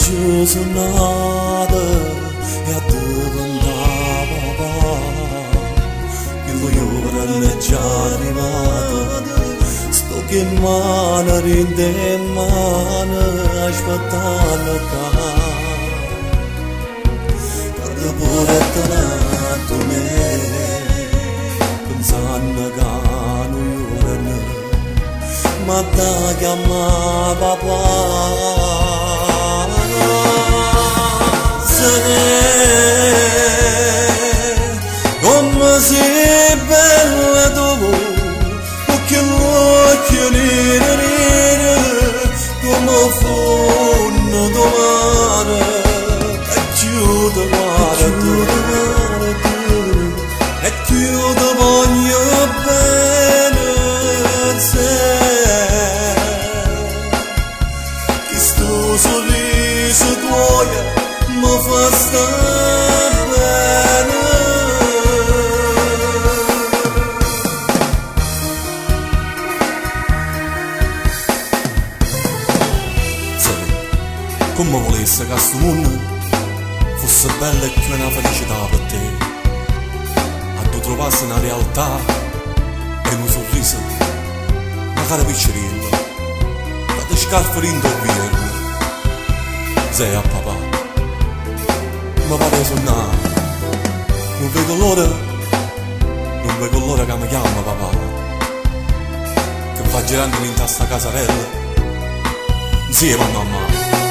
giornata e a dove andava che lui ora è già arrivato sto che mano rinde mano aspettando che pure tornato me pensando che noi ora ma da chiamava papà come sei bella tu che l'occhio nero come fonno domani e chiudo mare e chiudo voglio bene che sto sorriso tuo mi fa stare bene. Sai, come volesse che questo mondo fosse bello e più una felicità per te, a tu trovassi una realtà e un sorriso, magari piccerino, da te scarpe rindoviere, sei a papà. Ma vado a suonare, non vedo l'ora che mi chiama papà, che va girando in sta casarella, insieme a mamma.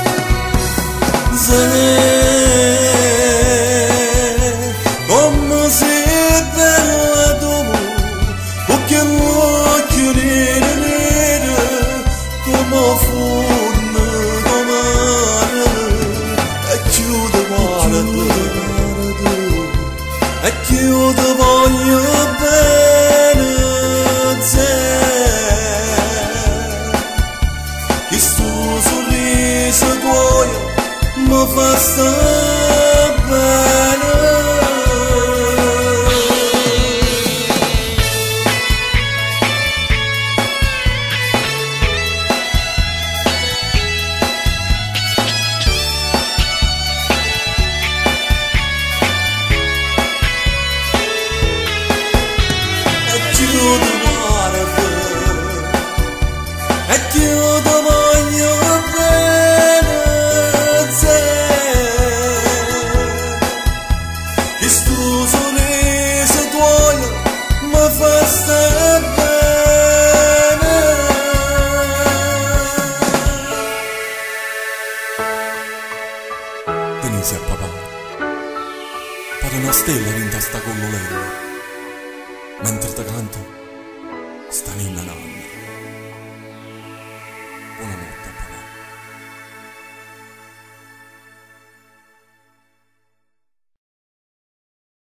Come sei bella tu, che l'occhio nero, come fonno domani, e chiudo e chiudo voglio bene che sto sorriso tuo mi fa stare bene. E chiudo voglio bene che sto sorriso tuo mi fa stare bene. Venite a papà, pare una stella in testa con l'olio mentre te canto sta ninna